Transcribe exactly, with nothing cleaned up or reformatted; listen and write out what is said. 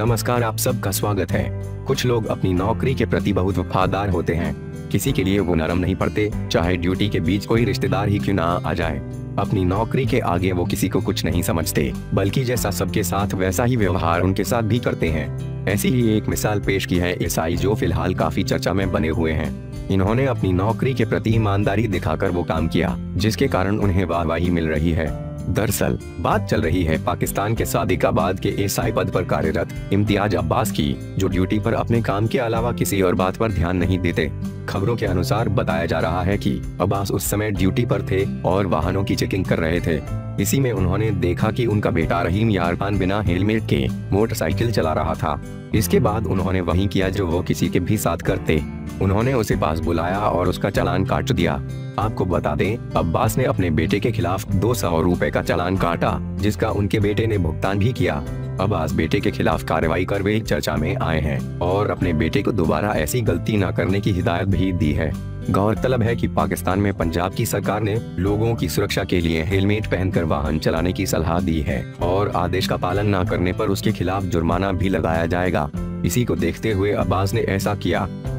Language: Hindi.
नमस्कार, आप सबका स्वागत है। कुछ लोग अपनी नौकरी के प्रति बहुत वफादार होते हैं। किसी के लिए वो नरम नहीं पड़ते, चाहे ड्यूटी के बीच कोई रिश्तेदार ही क्यों ना आ जाए। अपनी नौकरी के आगे वो किसी को कुछ नहीं समझते, बल्कि जैसा सबके साथ वैसा ही व्यवहार उनके साथ भी करते हैं। ऐसी ही एक मिसाल पेश की है एसआई, जो फिलहाल काफी चर्चा में बने हुए हैं। इन्होंने अपनी नौकरी के प्रति ईमानदारी दिखाकर वो काम किया, जिसके कारण उन्हें वाहवाही मिल रही है। दरअसल बात चल रही है पाकिस्तान के सादिकाबाद के एसआई पद पर कार्यरत इम्तियाज अब्बास की, जो ड्यूटी पर अपने काम के अलावा किसी और बात पर ध्यान नहीं देते। खबरों के अनुसार बताया जा रहा है कि अब्बास उस समय ड्यूटी पर थे और वाहनों की चेकिंग कर रहे थे। इसी में उन्होंने देखा कि उनका बेटा रहीम यार खान बिना हेलमेट के मोटरसाइकिल चला रहा था। इसके बाद उन्होंने वही किया जो वो किसी के भी साथ करते। उन्होंने उसे पास बुलाया और उसका चालान काट दिया। आपको बता दें, अब्बास ने अपने बेटे के खिलाफ दो सौ रुपए का चालान काटा, जिसका उनके बेटे ने भुगतान भी किया। अब्बास बेटे के खिलाफ कार्रवाई कर वे चर्चा में आए हैं और अपने बेटे को दोबारा ऐसी गलती न करने की हिदायत भी दी है। गौरतलब है कि पाकिस्तान में पंजाब की सरकार ने लोगों की सुरक्षा के लिए हेलमेट पहनकर वाहन चलाने की सलाह दी है और आदेश का पालन न करने पर उसके खिलाफ जुर्माना भी लगाया जाएगा। इसी को देखते हुए अब्बास ने ऐसा किया।